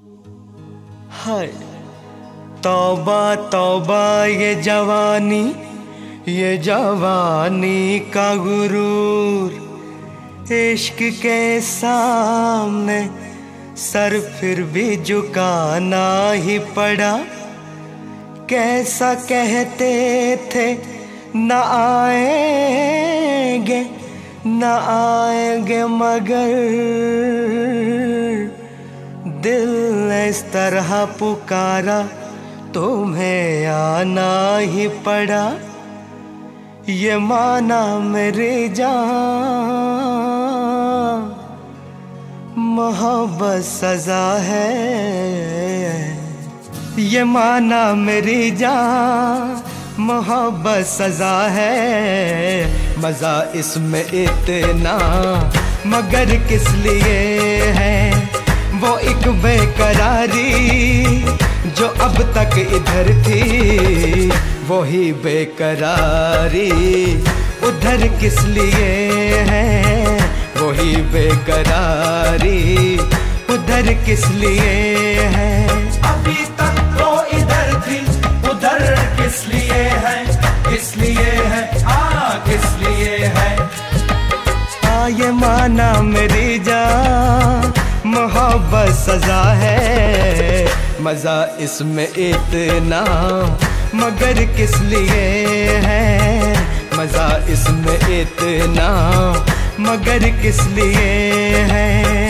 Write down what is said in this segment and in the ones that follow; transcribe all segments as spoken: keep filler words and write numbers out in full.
हाय तौबा तौबा ये जवानी, ये जवानी का गुरूर, इश्क के सामने सर फिर भी झुकाना ही पड़ा। कैसा कहते थे न आएंगे न आएंगे, मगर दिल ने इस तरह पुकारा, तुम्हें आना ही पड़ा। ये माना मेरी जान, मोहब्बत सजा है। ये माना मेरी जान, मोहब्बत सजा है। मजा इसमें इतना मगर किस लिए है, वो एक बेकरारी जो अब तक इधर थी, वही बेकरारी उधर किस लिए है। वही बेकरारी उधर किस लिए है। अभी तक तो इधर थी, उधर किस लिए है, किस लिए है, हाँ किस लिए है। आ ये माना मेरी जान, मोहब्बत सजा है। मजा इसमें इतना मगर किस लिए है। मजा इसमें इतना मगर किस लिए है।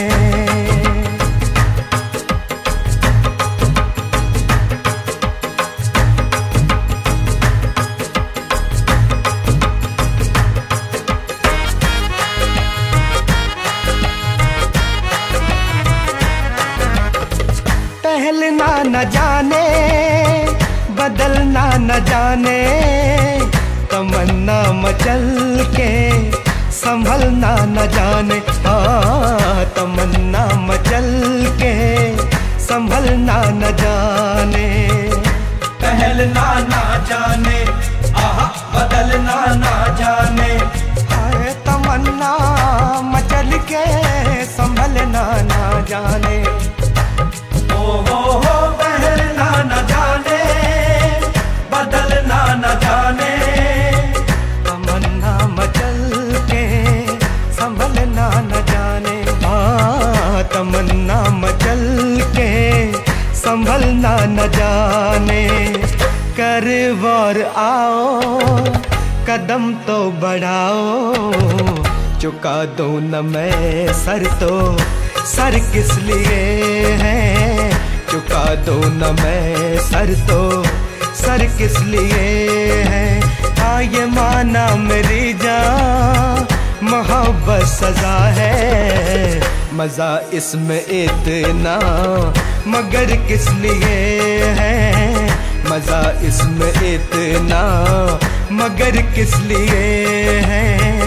पहलना न जाने बदलना न जाने, तमन्ना मचल के संभलना न जाने। हाँ तमन्ना मचल के संभलना न जाने। पहलना ना जाने, आहा बदलना ना जाने। हाय तमन्ना मचल के संभलना न जाने। ओ हो हो पहलना न जाने, बदलना न जाने। तमन्ना मचल के संभलना न जाने। हाँ तमन्ना मचल के संभलना न जाने। कर और आओ कदम तो बढ़ाओ, चुका दो न मैं सर तो सर किस लिए है। चुका दो न मैं सर तो सर किस लिए है। हाँ ये माना मेरी जान, मोहब्बत सजा है। मजा इसमें इतना मगर किस लिए है। मजा इसमें इतना मगर किस लिए है।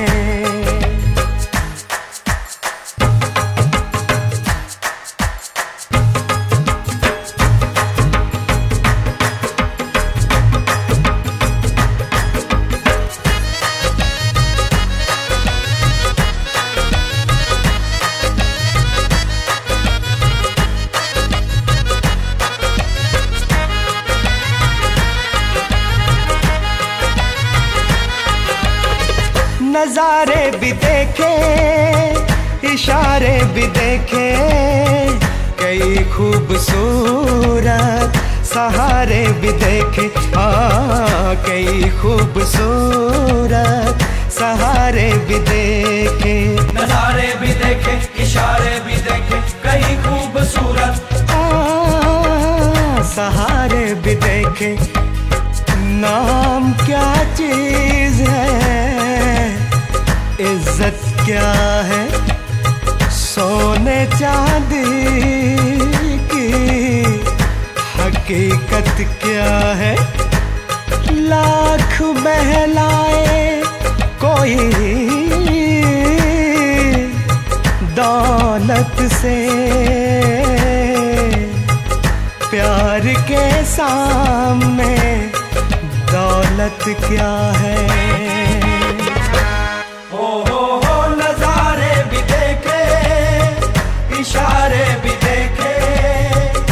नजारे भी देखे इशारे भी देखे, कई खूबसूरत सहारे भी देखे। हाँ कई खूबसूरत सहारे भी देखे। नजारे भी देखे, इशारे भी देखे, कई खूबसूरत सहारे भी देखे। नाम क्या चीज है, इज्जत क्या है, सोने चांदी की हकीकत क्या है। लाख बहलाए कोई दौलत से, प्यार के सामने दौलत क्या है। हो हो हो नजारे भी देखे, इशारे भी देखे,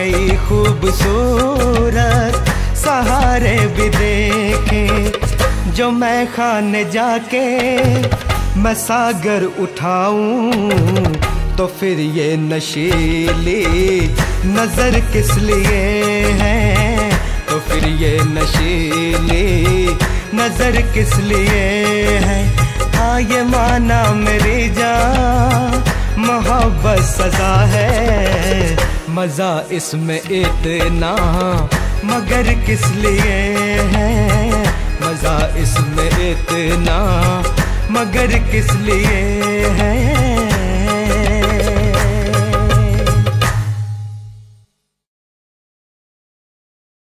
गई खूबसूरत सहारे भी देखे। जो मैं खाने जाके मैं सागर उठाऊं तो फिर ये नशीली नजर किस लिए है, तो फिर ये नशीली नजर किस लिए है। हाँ ये माना मेरी जान मोहब्बत सजा है, मजा इसमें इतना मगर किस लिए है, मजा इसमें इतना मगर किस लिए है।